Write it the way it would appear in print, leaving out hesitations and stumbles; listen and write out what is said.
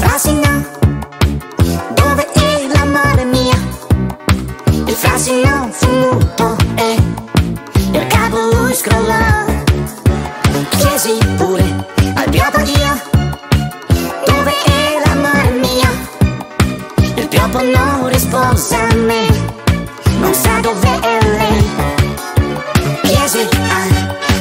frasino, dove è l'amore mio? Il frasino fu muto e il capo lui scrollò. Chiesi pure al pioppo Dio, dove è l'amore mio? Il pioppo non rispose a me, non sa dove è lei. Chiesi a